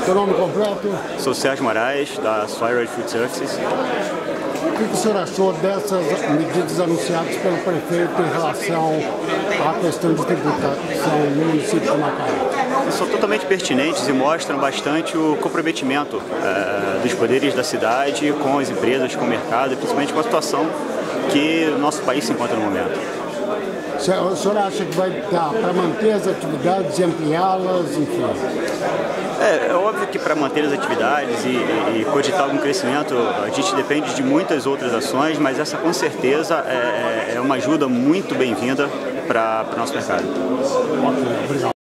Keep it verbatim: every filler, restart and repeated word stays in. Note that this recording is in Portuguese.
Seu nome completo? Sou Sérgio Moraes, da Swire Food Services. O que o senhor achou dessas medidas anunciadas pelo prefeito em relação à questão de tributação no município de Macaé? São totalmente pertinentes e mostram bastante o comprometimento é, dos poderes da cidade com as empresas, com o mercado e principalmente com a situação que o nosso país se encontra no momento. O senhor acha que vai dar para manter as atividades e ampliá-las, enfim? É, é óbvio que para manter as atividades e, e, e cogitar algum crescimento, a gente depende de muitas outras ações, mas essa com certeza é, é uma ajuda muito bem-vinda para o nosso mercado. Ok, obrigado.